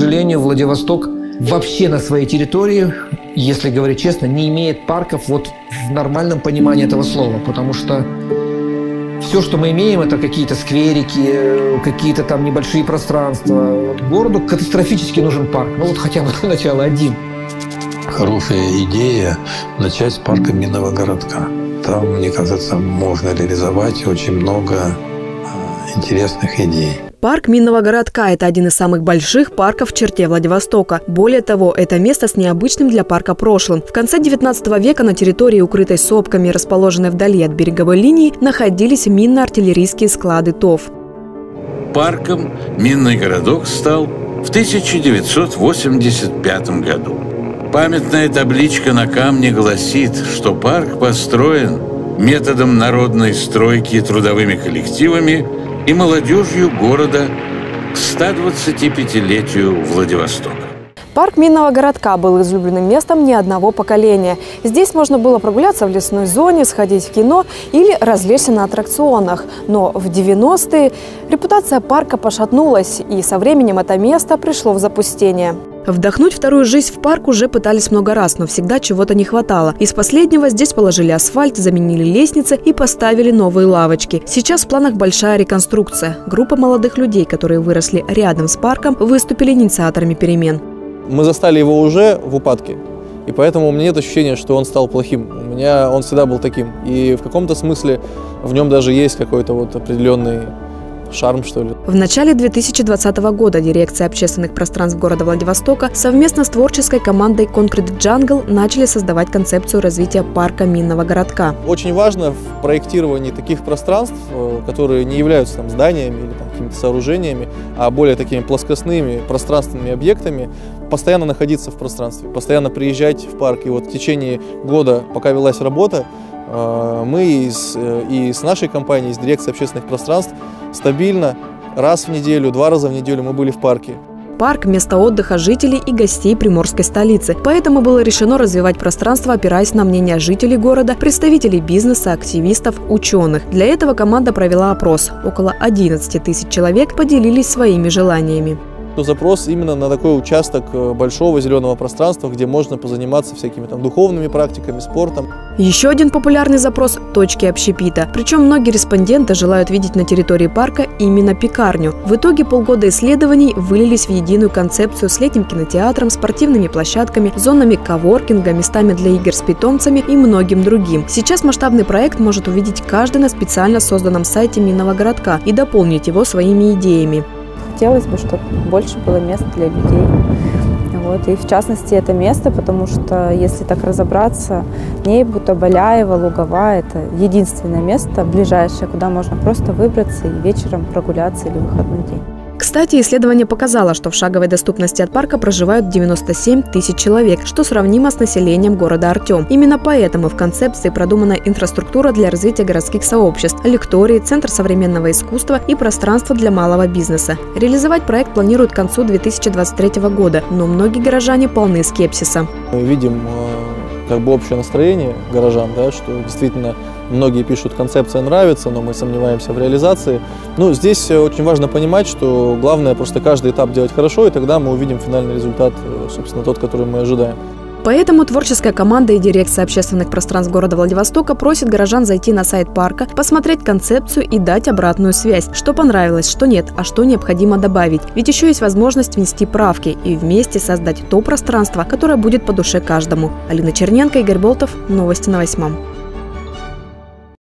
сожалению, Владивосток вообще на своей территории, если говорить честно, не имеет парков вот в нормальном понимании этого слова, потому что все, что мы имеем, это какие-то скверики, какие-то там небольшие пространства. Вот городу катастрофически нужен парк, ну вот хотя бы для начала один. Хорошая идея начать с парка Минного городка. Там, мне кажется, можно реализовать очень много интересных идей. Парк Минного городка – это один из самых больших парков в черте Владивостока. Более того, это место с необычным для парка прошлым. В конце 19 века на территории, укрытой сопками, расположенной вдали от береговой линии, находились минно-артиллерийские склады ТОВ. Парком Минный городок стал в 1985 году. Памятная табличка на камне гласит, что парк построен методом народной стройки трудовыми коллективами и молодежью города к 125-летию Владивостока. Парк Минного городка был излюбленным местом не одного поколения. Здесь можно было прогуляться в лесной зоне, сходить в кино или развлечься на аттракционах. Но в 90-е репутация парка пошатнулась, и со временем это место пришло в запустение. Вдохнуть вторую жизнь в парк уже пытались много раз, но всегда чего-то не хватало. Из последнего здесь положили асфальт, заменили лестницы и поставили новые лавочки. Сейчас в планах большая реконструкция. Группа молодых людей, которые выросли рядом с парком, выступили инициаторами перемен. Мы застали его уже в упадке, и поэтому у меня нет ощущения, что он стал плохим. У меня он всегда был таким. И в каком-то смысле в нем даже есть какой-то вот определенный шарм, что ли. В начале 2020 года дирекция общественных пространств города Владивостока совместно с творческой командой Concrete Jungle начали создавать концепцию развития парка Минного городка. Очень важно в проектировании таких пространств, которые не являются там зданиями или какими-то сооружениями, а более такими плоскостными пространственными объектами, постоянно находиться в пространстве, постоянно приезжать в парк. И вот в течение года, пока велась работа, мы и с нашей компанией, с дирекцией общественных пространств, стабильно раз в неделю, 2 раза в неделю мы были в парке. Парк – место отдыха жителей и гостей приморской столицы. Поэтому было решено развивать пространство, опираясь на мнение жителей города, представителей бизнеса, активистов, ученых. Для этого команда провела опрос. Около 11 тысяч человек поделились своими желаниями. Запрос именно на такой участок большого зеленого пространства, где можно позаниматься всякими там духовными практиками, спортом. Еще один популярный запрос – точки общепита. Причем многие респонденты желают видеть на территории парка именно пекарню. В итоге полгода исследований вылились в единую концепцию с летним кинотеатром, спортивными площадками, зонами коворкинга, местами для игр с питомцами и многим другим. Сейчас масштабный проект может увидеть каждый на специально созданном сайте Минного городка и дополнить его своими идеями. Хотелось бы, чтобы больше было мест для людей. Вот. И в частности это место, потому что, если так разобраться, Нейбута, Баляева, Луговая – это единственное место ближайшее, куда можно просто выбраться и вечером прогуляться или выходной день. Кстати, исследование показало, что в шаговой доступности от парка проживают 97 тысяч человек, что сравнимо с населением города Артем. Именно поэтому в концепции продумана инфраструктура для развития городских сообществ, лектории, центр современного искусства и пространство для малого бизнеса. Реализовать проект планируют к концу 2023 года, но многие горожане полны скепсиса. Мы видим общее настроение горожан, да, что действительно многие пишут, концепция нравится, но мы сомневаемся в реализации. Здесь очень важно понимать, что главное просто каждый этап делать хорошо, и тогда мы увидим финальный результат, собственно, тот, который мы ожидаем. Поэтому творческая команда и дирекция общественных пространств города Владивостока просит горожан зайти на сайт парка, посмотреть концепцию и дать обратную связь, что понравилось, что нет, а что необходимо добавить. Ведь еще есть возможность внести правки и вместе создать то пространство, которое будет по душе каждому. Алина Черненко, Игорь Болтов. Новости на 8.